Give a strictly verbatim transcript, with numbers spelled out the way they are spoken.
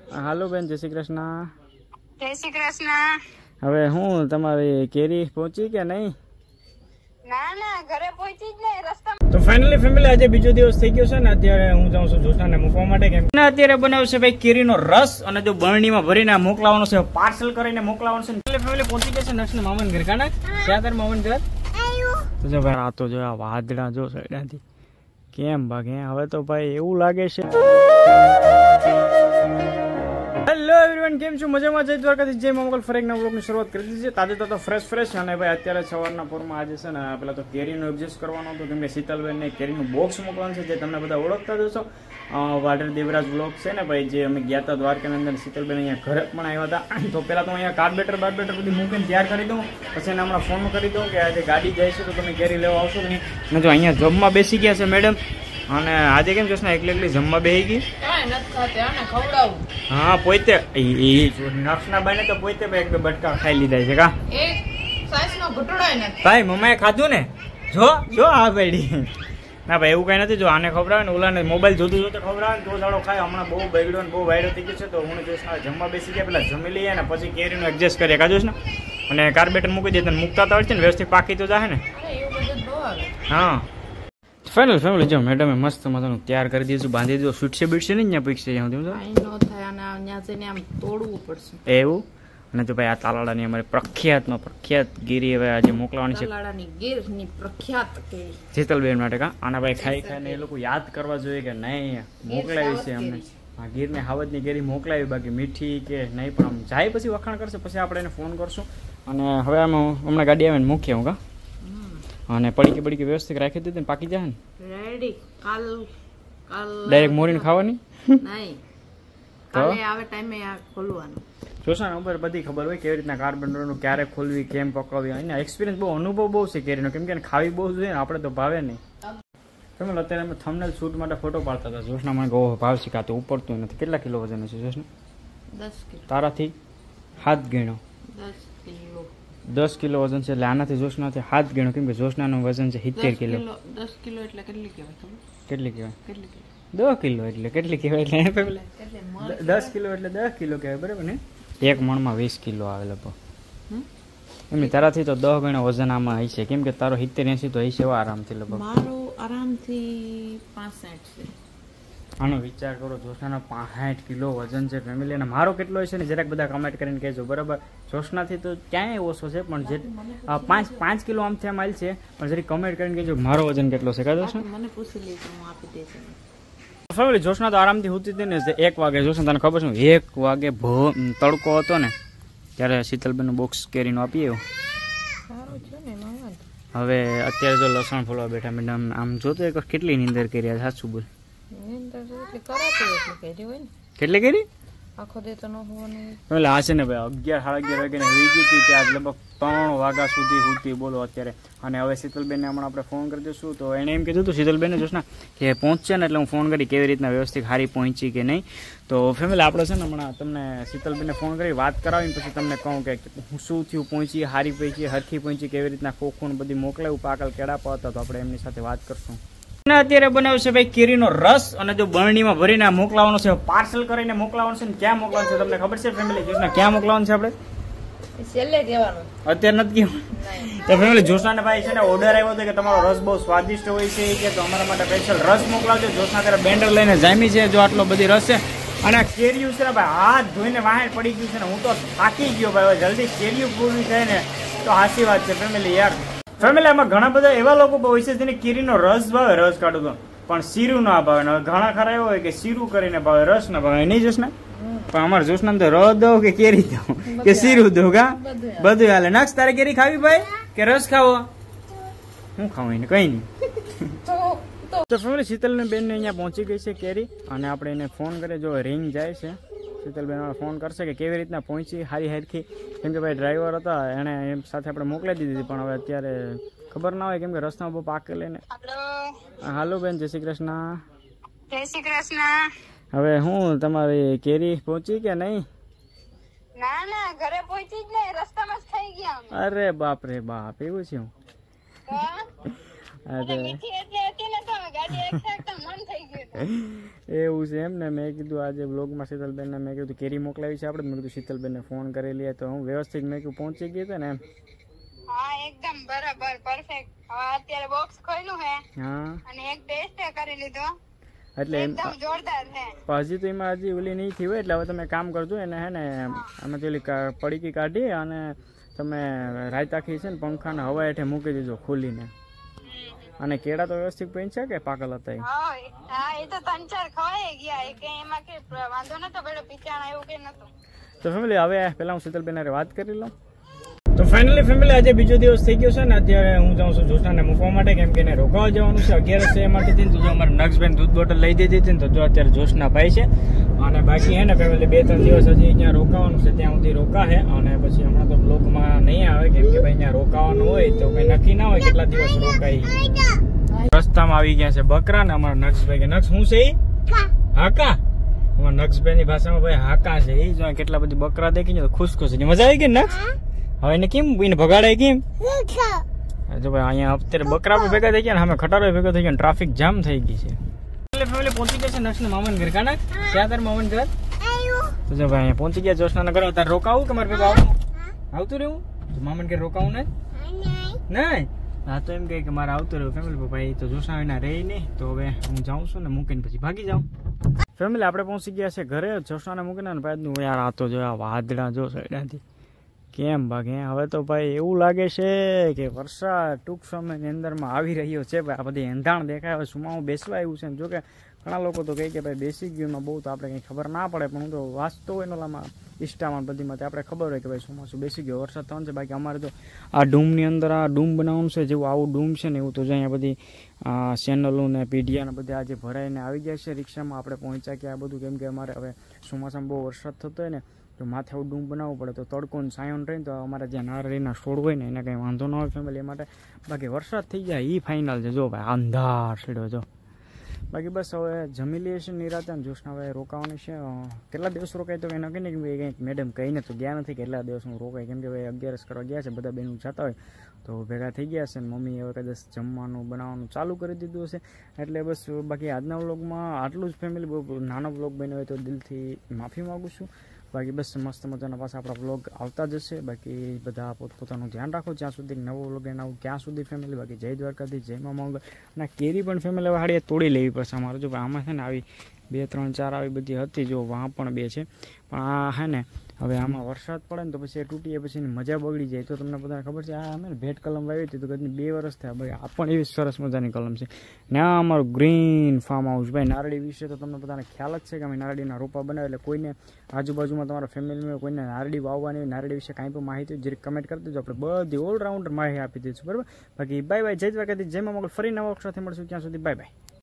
હાલો બેન, જય શ્રી કૃષ્ણ. જય શ્રી કૃષ્ણ. હવે હું તમારી કેરી પહોંચી કે નહીં? ના ના, ઘરે પહોંચી જ નહીં, રસ્તામાં. તો ફાઇનલી ફેમિલી, આજે બીજો દિવસ થઈ ગયો છે ને. અત્યારે હું જાઉં છું જોશનાને મૂકવા માટે. કેમ અત્યારે બનાવશે ભાઈ કેરીનો રસ, અને જો બરણીમાં ભરીને મોકલાવાનો છે, પાર્સલ કરીને મોકલાવાનો છે. એટલે ફેમિલી પહોંચી ગયા છે નક્ષના મામન ઘર. કાના ક્યાં તાર મામન ઘર? તો જો ભાઈ આ તો જો આ વાદળા જો સાઈડથી કેમ ભાગે. હવે તો ભાઈ એવું લાગે છે. હેલો એવરીવન, કેમ છો? મજામાં? જય દ્વારકાથી, જય મોગલ. ફરી એક નવા બ્લોગની શરૂઆત કરી દીધી છે. તાજે તો ફ્રેશ ફ્રેશ. અને ભાઈ અત્યારે સવારના પોરમાં આજે છે ને પેલા તો કેરીનું એડજસ્ટ કરવાનો હતો, કેમ કે શીતલબેનને કેરીનું બોક્સ મોકલવાનું છે, જે તમને બધા ઓળખતા જ હશો. વાડર દેવરાજ બ્લોગ છે ને ભાઈ, જે અમે ગયા હતા દ્વારકાની અંદર. શીતલબેન અહીંયા ઘરે પણ આવ્યા હતા. તો પેલા તો અહીંયા કાર્બેટર બાર્બેટર બધી મૂકીને તૈયાર કરી દઉં, પછી એને હમણાં ફોન કરી દઉં કે આજે ગાડી જાય છે તો તમે કેરી લેવા આવશો કે નહીં. અને જો અહીંયા જોબમાં બેસી ગયા છે મેડમ. અને આજે કેમ જોશ ને એકલી એકલી જમવા બેસી ગઈ. હા, પોતે નક્ષના બાઈને તો પોતે એક બે બટકા ખાઈ લીધા છે. કા ભાઈ મમ્માએ ખાધું ને? જો જો આ બેડી ના ભાઈ એવું કઈ નથી. જો આને ખવડાવે ને ઓલાને મોબાઈલ જોતું જોતું ખવડાવે ને તો સારો ખાય. હમણાં બહુ બગડ્યો ને બહુ વાયડો થઈ ગયો છે. તો હું જોઈશ જમવા બેસી ગયા, પેલા જમી લઈએ ને પછી કેરીનું એડજસ્ટ કરીએ. કાજોશ ને અને કાર્બેટર મૂકી દે. મૂકતા તો આવડશે ને, વ્યવસ્થિત પાકી તો જાય ને. હા ફાઇનલ ફેમિલી, જો મેડમે મસ્ત મજાનું તૈયાર કરી દીધું, બાંધી દીધું. છૂટશે બીટશે નહીં ત્યાં પીકશે એવું. અને તો ભાઈ આ તાલાડાની અમારી પ્રખ્યાતમાં પ્રખ્યાત ગીરી હવે આજે મોકલવાની છે શીતલબેન માટે. કા આના ભાઈ ખાઈ ખાઈને એ લોકો યાદ કરવા જોઈએ કે નહીં મોકલાવી છે અમને. હા, ગીરને હાવજની કેરી મોકલાવી, બાકી મીઠી કે નહીં. પણ આમ જાય પછી વખાણ કરશે, પછી આપણે એને ફોન કરશું. અને હવે આમ હમણાં ગાડી આવે ને મૂકીએ હું. કા અને પડીકી પડીકી વ્યવસ્થિત રાખી દીધી ને પાકી જાય ને રેડી. કાલ કાલ ડાયરેક્ટ મોરીને ખાવાની નહીં, કાલે આવે ટાઈમે આ ખોલવાનું. જોશા ઉપર બધી ખબર હોય કેવી રીતના કાર્બનનું ક્યારે ખોલવી, કેમ પકવવી. એના એક્સપિરિયન્સ બહુ, અનુભવ બહુ છે કેરીનો, કેમ કે ખાવી બહુ જોઈએ ને. આપણે તો ભાવે નહીં. તમે અત્યારે અમે થંબનેલ શૂટ માટે ફોટો પાડતા હતા. જોશના મને બહુ ભાવ શીખાતો, ઉપડતું નથી. કેટલા કિલો વજન છે જોશના? દસ કિલો. તારાથી હાથ ગણો. દસ કિલો દસ કિલો વજન છે. એટલે આનાથી જોશનાથી હાથ ગણો, કેમ કે જોશનાનું વજન છે સિત્તેર કિલો. દસ કિલો એટલે કેટલી કહેવાય? કેટલી કહેવાય? દસ કિલો એટલે કેટલી કહેવાય? એટલે દસ કિલો એટલે દસ કિલો કહેવાય, બરાબર ને? એક મણમાં વીસ કિલો આવે લગભગ. એમની તારાથી તો દસ ગણો વજન આમાં હશે, કેમ કે તારો સિત્તેર એસી તો હશે આરામથી લગભગ. મારો આરામથી પાસઠ છે. આનો વિચાર કરો, જોશનાનો પાંસઠ કિલો વજન છે ફેમિલી. અને મારો કેટલો હશે ને જરાક બધા કમેન્ટ કરીને કહેજો, બરાબર? જોશનાથી તો ક્યાંય ઓછો છે, પણ જે પાંચ પાંચ કિલો આમથી આમ આવેલ છે. પણ જરી કમેન્ટ કરીને કહેજો મારો વજન કેટલો છે. કાઢો છો મને પૂછી લેજો, હું આપી દઈશ. ફેમિલી જોશના તો આરામથી હોતી હતી ને એક વાગે. જોશના તને ખબર છે એક વાગે ભો તડકો હતો ને ત્યારે શીતલબેનનું બોક્સ કેરીનું આપીએ એવું. હવે અત્યારે જો લસણ ફોલવા બેઠા મેડમ. આમ જોતો એક કેટલી નીંદર કરી સાચું બોલ. કેટલી કરી આખો દે તો ન હોવાનું. એટલે આ છે ને ભાઈ અગિયાર સાડા અગિયાર વાગે ને વીગી હતી ત્યાં લગભગ ત્રણ વાગ્યા સુધી સુધી બોલો અત્યારે. અને હવે શીતલબેનને હમણાં આપણે ફોન કરી દઈશું. તો એણે એમ કીધું હતું શીતલબેનને જોશના કે પહોંચશે ને એટલે હું ફોન કરી કેવી રીતના વ્યવસ્થિત હારી પહોંચી કે નહીં. તો ફેમિલી આપણે છે ને હમણાં તમને શીતલબેનને ફોન કરી વાત કરાવીને પછી તમને કહું કે શું થયું, પહોંચી હારી પહોંચી હરખી પહોંચી, કેવી રીતના ખોખું બધી મોકલાવું, પાકલ કેળા પાતા. તો આપણે એમની સાથે વાત કરશું. અત્યારે બનાવશે ભાઈ કેરીનો રસ, અને જો બરણીમાં ભરીને મોકલાવાનો છે, પાર્સલ કરીને મોકલાવાનો છે. ક્યાં મોકલાવાનું છે તમને ખબર છે ફેમિલી? જોશના ક્યાં મોકલાવાનું છે આપણે? અત્યારે નથી કહેવાનું. તો ફેમિલી જોશનાને ભાઈ છે ને ઓર્ડર આવ્યો હતો કે તમારો રસ બહુ સ્વાદિષ્ટ હોય છે કે તો અમારા માટે સ્પેશિયલ રસ મોકલાવજો. જોશના ત્યારે બેન્ડર લઈને જામી છે, જો આટલો બધી રસ છે. અને કેરીયું છે ને ભાઈ હાથ ધોઈને વાહે પડી ગયું છે ને હું તો થાકી ગયો ભાઈ. જલ્દી કેરીયું પૂરી થાય ને તો હાસી વાત છે ફેમિલી યાર. ફેમિલી આમાં ઘણા બધા એવા લોકો હોય છે જેને કેરીનો રસ ભાવે, રસ કાઢો તો, પણ શીરું ના ભાવે. ઘણા ખરા એવા હોય કે શીરું કરીને ભાવે, રસ ના ભાવે. નહીં જોશ ને પણ અમારે જોશના તો રસ દઉં કે કેરી દઉં કે શીરું દઉં, કા બધું હાલે. નક્ષ તારે કેરી ખાવી ભાઈ કે રસ ખાવો? હું ખાવું એને કઈ નહીં. તો ફેમિલી શીતલ બેન ને અહીંયા પહોંચી ગઈ છે કેરી, અને આપણે એને ફોન કરીએ. જો રિંગ જાય છે, શીતલબેન ફોન કરશે કે કેવી રીતના પહોંચી હારી હેરખી. કેમ કે ભાઈ ડ્રાઈવર હતા એને એમ સાથે આપણે મોકલી દીધી, પણ હવે અત્યારે ખબર ના હોય કેમ કે રસ્તામાં બહુ પાકે લઈને. હાલો બેન, જય શ્રી કૃષ્ણ. જય શ્રી કૃષ્ણ. હવે હું તમારી કેરી પહોંચી કે નહીં? ના ના, ઘરે પહોંચી જ નહીં, રસ્તામાં જ થઈ ગયા. અરે બાપ રે બાપ, એવું છે? અરે મીઠી એટલે હતી ને તો ગાડી એક મન થઈ ગયું. એવું છે એમ ને. મેં કીધું આજે બ્લોગમાં શીતલબેનને મેં કીધું કેરી મોકલાવી છે આપણે. મેં કીધું શીતલબેનને ફોન કરી લઈએ તો હું વ્યવસ્થિત મેં કીધું પહોંચી ગઈ હતી ને એમ. હા એકદમ બરાબર પરફેક્ટ. હવે અત્યારે બોક્સ ખોલ્યું હે હા અને એક ટેસ્ટ કરી લીધો એટલે એમ એકદમ જોરદાર છે. હજી તો એમાં હજી ઓલી નહીં થઈ હોય એટલે હવે તમે કામ કરજો એને હે ને આમાં પેલી પડીકી કાઢી અને તમે રાયતાખી છે ને પંખાને હવા હેઠે મૂકી દીધો ખોલીને. અને કેળા તો વ્યવસ્થિત પૈંચ્યા કે પાકલ હતા? હા એ તો ત્રણ ચાર ખવાઈ ગયા કે એમાં કે વાંધો નતો પેલો પીચાણા એવું કે નતું. તો ફેમિલી હવે પેલા હું શીતલબેન હારે વાત કરી લઉં. તો ફાઇનલી ફેમિલી આજે બીજો દિવસ થઈ ગયો છે ને. અત્યારે હું જાઉં છું જોશનાને મૂકવા માટે કેમ કે એને રોકાવા જવાનું છે અગિયારસ છે એ માટે થઈને. તો જો અમારે નક્ષબેન દૂધ બોટલ લઈ દીધી હતી ને તો જો અત્યારે જોશના ભાઈ છે અને બાકી હે ને ફેમિલી બે ત્રણ દિવસ હજી ત્યાં રોકાવાનું છે ત્યાં સુધી રોકા છે અને પછી હમણાં તો બ્લોગમાં નહીં આવે કેમ કે ભાઈ ત્યાં રોકાવાનું હોય તો કઈ નક્કી ના હોય કેટલા દિવસ રોકાય. રસ્તામાં આવી ગયા છે બકરા ને અમારા નક્ષભાઈ કે નક્ષ શું છે એ હાકા. અમારા નક્ષભાઈ ની ભાષામાં ભાઈ હાકા છે એ જો કેટલા બધી બકરા દેખી ખુશ ખુશ છે. મજા આવી ગઈ નક્ષ? હવે એને કેમ એને ભગાડાય કેમ? જો ભાઈ અહીંયા અત્યારે બકરા પણ ભેગા થઈ ગયા ને અમે ખટારો ભેગો થઈ ગયો ટ્રાફિક જામ થઈ ગઈ છે. એટલે ફેમિલી પહોંચી ગયા છે નક્ષ ને મામન ઘર કાના. ક્યાં તાર મામન ઘર? તો જો ભાઈ અહીંયા પહોંચી ગયા જોશના ઘર. તારે રોકાવું કે મારે ભેગું આવું? આવતું રહેવું? મામન ઘર રોકાવું ને? નહીં હા તો એમ કહે કે મારે આવતું રહ્યું ફેમિલી. ભાઈ તો જોશના એના રહી નહીં તો હવે હું જાઉં છું ને મૂકીને પછી ભાગી જાઉં. ફેમિલી આપણે પહોંચી ગયા છે ઘરે. જોશનાને મૂકીને ને ભાઈ યાર આ તો જો આ વાદળા જો સાઈડથી કેમ ભાગે. હવે તો ભાઈ એવું લાગે છે કે વરસાદ ટૂંક સમયની અંદરમાં આવી રહ્યો છે ભાઈ. આ બધી એંધાણ દેખાય. હવે સુમાવું બેસવા આવ્યું છે જો કે ઘણા લોકો તો કહે કે ભાઈ બેસી ગયું એમાં બહુ તો આપણે કંઈ ખબર ના પડે પણ હું તો વાંચતો હોય નોલામાં ઇન્સ્ટામાં બધીમાં આપણે ખબર હોય કે ભાઈ ચોમાસું બેસી ગયો વરસાદ થવાનું છે. બાકી અમારે તો આ ડૂમની અંદર આ ડૂમ બનાવવાનું છે જેવું આવું ડૂમ છે ને એવું તો જો અહીંયા બધી ચેનલો ને પીઢિયા ને બધા આજે ભરાઈને આવી જાય છે રિક્ષામાં. આપણે પહોંચ્યા કે આ બધું કેમ કે અમારે હવે ચોમાસામાં બહુ વરસાદ થતો હોય ને તો માથે આવું ડૂમ બનાવવું પડે તો તડકો ને સાયોન રહીને તો અમારે જ્યાં નારળીના છોડ હોય ને એને કંઈ વાંધો ન હોય ફેમિલી માટે. બાકી વરસાદ થઈ જાય એ ફાઇનલ છે. જો ભાઈ અંધાર છેડો જો. બાકી બસ હવે જમી લઈએ છીએ નિરાતે ને જોશના હવે રોકાવાની છે. કેટલા દિવસ રોકાય તો કંઈ નક્કી નહીં કે કંઈક મેડમ કહીને તો ગયા નથી કેટલા દિવસ હું રોકાય કેમ કે ભાઈ અગિયારસ કરવા ગયા છે બધા બહેનો જતા હોય તો ભેગા થઈ ગયા છે ને મમ્મી હવે કદાચ જમવાનું બનાવવાનું ચાલુ કરી દીધું હશે એટલે બસ. બાકી આજના વ્લોગમાં આટલું જ ફેમિલી. બહુ નાનો વ્લોગ બન્યો હોય તો દિલથી માફી માગું છું. બાકી બસ મસ્ત મજાના પાછા આપણા વ્લોગ આવતા જશે. બાકી બધા પોતપોતાનું ધ્યાન રાખો જ્યાં સુધી નવો વ્લોગ એને આવું ક્યાં સુધી ફેમિલી. બાકી જય દ્વારકાથી જય મા મંગળ. અને કેરી પણ ફેમિલી હવે હાડીએ તોડી લેવી પડશે અમારે. જો આમાં છે ને આવી બે ત્રણ ચાર આવી બધી હતી જો વાં પણ બે છે પણ આ હે ને હવે આમાં વરસાદ પડે ને તો પછી એ તૂટીએ પછી મજા બગડી જાય. તો તમને બધાને ખબર છે આ અમે ભેટ કલમ વાવી હતી તો કદી બે વર્ષ થયા ભાઈ. આ પણ એવી સરસ મજાની કલમ છે ને આ અમારું ગ્રીન ફાર્મ હાઉસ ભાઈ. નારળી વિશે તો તમને બધાને ખ્યાલ જ છે કે અમે નારળીના રોપા બનાવે એટલે કોઈને આજુબાજુમાં તમારા ફેમિલીમાં કોઈને નારળી વાવવાની નારળી વિશે કાંઈ પણ માહિતી જરી કમેન્ટ કરી દેજો. આપણે બધી ઓલરાઉન્ડર માહિતી આપી દઈશું બરાબર. બાકી બાય બાય જય દ્વારકાથી જય મા મંગળ. ફરી નવા વખત સાથે મળશું ત્યાં સુધી બાય બાય.